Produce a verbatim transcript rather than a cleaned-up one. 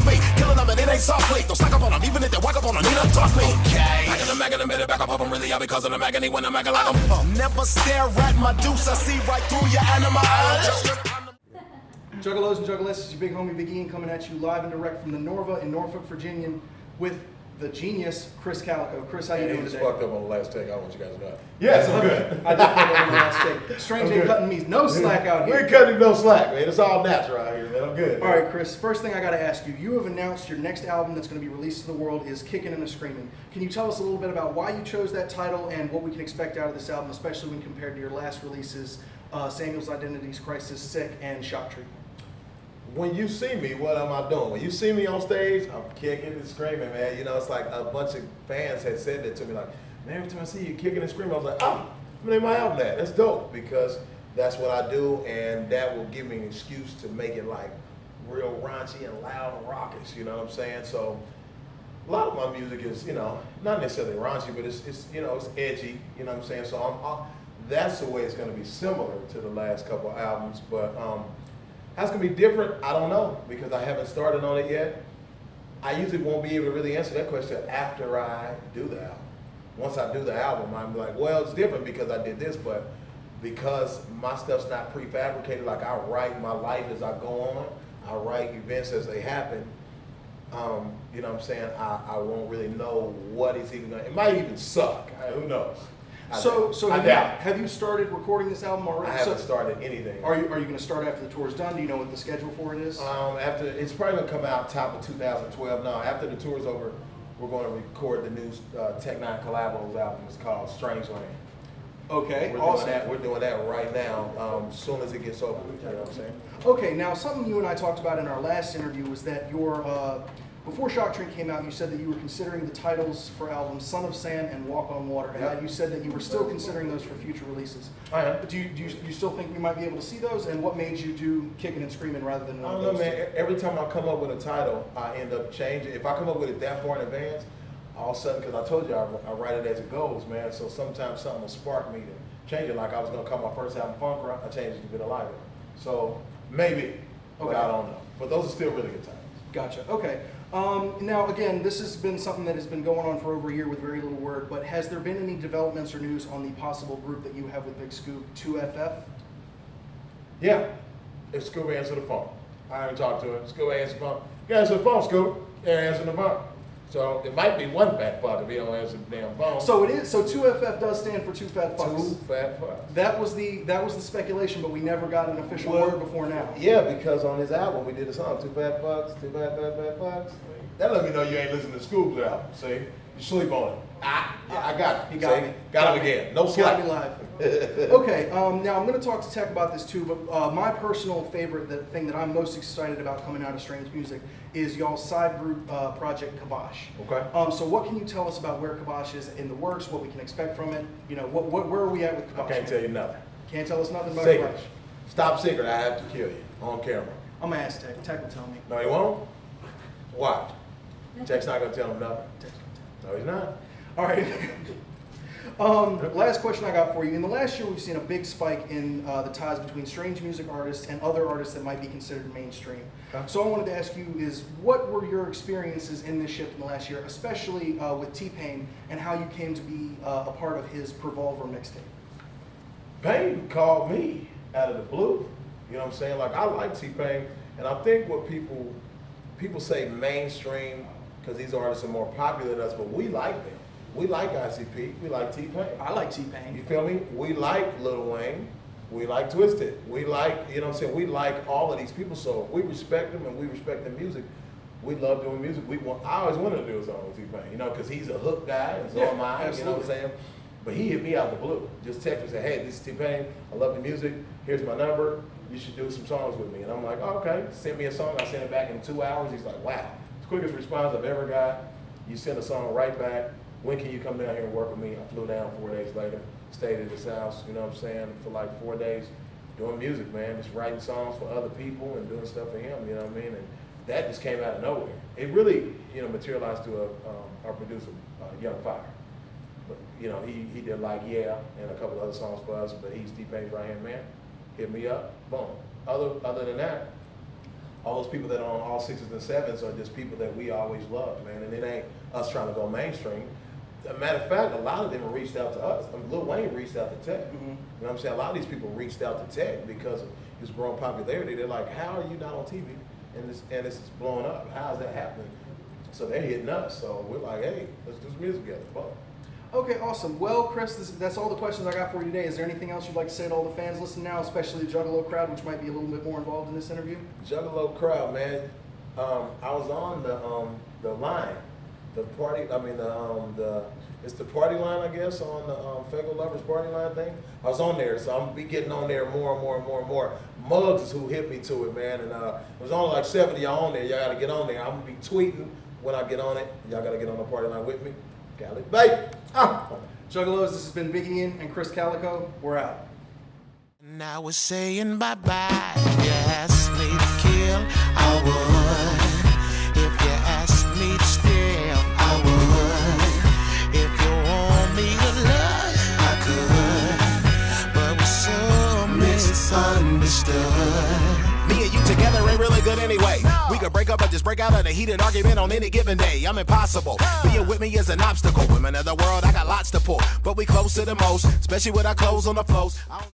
off me. Killing them and it ain't softly. Don't stack up on them, even if they walk up on them, need to talk me. Okay. Back in the mag in the minute, back up off them really out because of the agony when I'm acting like them. Uh, never stare at my deuce, I see right through your animal. Juggalos and Juggalesses, it's your big homie Big Ian coming at you live and direct from the NorVA in Norfolk, Virginia with the genius Krizz Kaliko. Krizz, how you doing today? today? He fucked up on the last take. I want you guys to know. Yes, I'm good. I did fuck up on the last take. Strange ain't cutting me no slack out here. We ain't cutting no slack, man. It's all natural out here, man. I'm good. All right, Krizz, first thing I got to ask you, you have announced your next album that's going to be released to the world is Kickin' and a Screamin'. Can you tell us a little bit about why you chose that title and what we can expect out of this album, especially when compared to your last releases, uh, Samuel's Identities Crisis, Sick, and Shock Treatment? When you see me, what am I doing? When you see me on stage, I'm kicking and screaming, man. You know, it's like a bunch of fans had said that to me, like, man, every time I see you kicking and screaming, I was like, oh, I'm gonna name my album that. That's dope, because that's what I do, and that will give me an excuse to make it like real raunchy and loud and raucous, you know what I'm saying? So a lot of my music is, you know, not necessarily raunchy, but it's, it's you know, it's edgy, you know what I'm saying? So I'm, I'm, that's the way it's gonna be similar to the last couple of albums, but um, how it's gonna be different, I don't know, because I haven't started on it yet. I usually won't be able to really answer that question after I do the album. Once I do the album, I'm like, well, it's different because I did this, but because my stuff's not prefabricated, like I write my life as I go on, I write events as they happen, um, you know what I'm saying, I, I won't really know what it's even gonna, it might even suck, I, who knows. I So, so I have, doubt. you, have you started recording this album already? I haven't so, started anything. Are you are you going to start after the tour's done? Do you know what the schedule for it is? Um, after it's probably gonna come out top of two thousand twelve. No, after the tour's over, we're going to record the new uh, Tech Nine Collaborations album. It's called Strange Land. Okay, We're awesome. doing that. We're doing that right now. Um, as soon as it gets over, you know what I'm saying? Okay, now something you and I talked about in our last interview was that your uh, before Shock Treatment came out, you said that you were considering the titles for albums "Son of Sand" and "Walk on Water," and Yep. that you said that you were still considering those for future releases. I am. Do you, do you, do you still think you might be able to see those? And what made you do "Kicking and Screaming" rather than I one don't of know, those man. Every time I come up with a title, I end up changing. If I come up with it that far in advance, all of a sudden, because I told you I, I write it as it goes, man. So sometimes something will spark me to change it. Like I was gonna call my first album Funk Rock, I changed it to Vitiligo. So maybe, but Okay. I don't know. But those are still really good titles. Gotcha. Okay. Um, now, again, this has been something that has been going on for over a year with very little word, but has there been any developments or news on the possible group that you have with Big Scoop, two F F? Yeah. If Scoop answer the phone. I haven't talked to her. Scoop answer the phone. You answer the phone, Scoop. You answer the phone. So it might be one fat fuck if he don't answer the damn phone. So it is. So two F F does stand for two fat fucks. Two fat fucks. That was the that was the speculation, but we never got an official Well, word before now. Yeah, because on his album we did a song, Two Fat Fucks, Two Fat Fat Fat Fucks. That let me know you ain't listening to Scoop's album. See, you sleep on it. Ah, yeah, I got it. He got See? me. Got, Got him me. again. No Got slack. me live. Okay, um, now I'm going to talk to Tech about this too, but uh, my personal favorite, the thing that I'm most excited about coming out of Strange Music is y'all's side group uh, project Kibosh. Okay. Um, so what can you tell us about where Kibosh is in the works, what we can expect from it? You know, what, what where are we at with Kibosh? I can't tell you nothing. Can't tell us nothing about Secret. Kibosh. Stop secret. I have to kill you on camera. I'm going to ask Tech. Tech will tell me. No, he won't. Watch. Tech's not gonna tell him nothing. No, he's not. All right. um, last question I got for you. In the last year, we've seen a big spike in uh, the ties between strange music artists and other artists that might be considered mainstream. Okay. So I wanted to ask you is, what were your experiences in this shift in the last year, especially uh, with T-Pain, and how you came to be uh, a part of his Revolver mixtape? Pain called me out of the blue. You know what I'm saying? Like, I like T-Pain, and I think what people, people say mainstream, because these artists are more popular than us, but we like them. We like I C P, we like T-Pain. I like T-Pain. You feel me? We like Lil Wayne, we like Twisted, we like, you know what I'm saying, we like all of these people, so we respect them and we respect their music. We love doing music. We want, I always wanted to do a song with T-Pain, you know, because he's a hook guy, and so Yeah, am I, absolutely. you know what I'm saying? But he hit me out the blue. Just text me and said, hey, this is T-Pain, I love the music, here's my number, you should do some songs with me. And I'm like, oh, okay, send me a song, I sent it back in two hours. He's like, wow, it's the quickest response I've ever got. You send a song right back. When can you come down here and work with me? I flew down four days later, stayed at his house, you know what I'm saying, for like four days, doing music, man, just writing songs for other people and doing stuff for him, you know what I mean? And that just came out of nowhere. It really, you know, materialized to a, um, our producer, uh, Young Fire. But, you know, he, he did like Yeah and a couple other songs for us, but he's T-Pain's right-hand man. Hit me up, boom. Other, other than that, all those people that are on all sixes and sevens are just people that we always loved, man. And it ain't us trying to go mainstream. As a matter of fact, a lot of them reached out to us. I mean, Lil Wayne reached out to Tech. Mm-hmm. You know what I'm saying? A lot of these people reached out to Tech because of his growing popularity. They're like, how are you not on T V? And this, and this is blowing up. How is that happening? So they're hitting us. So we're like, hey, let's do some music together. Fuck. Okay, awesome. Well, Chris, this, that's all the questions I got for you today. Is there anything else you'd like to say to all the fans listening now, especially the Juggalo crowd, which might be a little bit more involved in this interview? Juggalo crowd, man. Um, I was on the um, the line, the party. I mean, the um, the it's the party line, I guess, on the um, Fago Lovers party line thing. I was on there, so I'm gonna be getting on there more and more and more and more. Muggs is who hit me to it, man, and uh, it was only like seventy y'all on there. Y'all gotta get on there. I'm gonna be tweeting when I get on it. Y'all gotta get on the party line with me. Cali, baby. Ah. Juggalos, this has been Big Ian and Krizz Kaliko. We're out. Now we're saying bye-bye. If you ask me to kill, I would. If you ask me to steal, I would. If you want me to love, I could. But we're so misunderstood. Me and you together ain't really good anyway. We could break up or just break out of the heated argument on any given day. I'm impossible. Being with me is an obstacle. Women of the world, I got lots to pull. But we close to the most, especially with our clothes on the floors.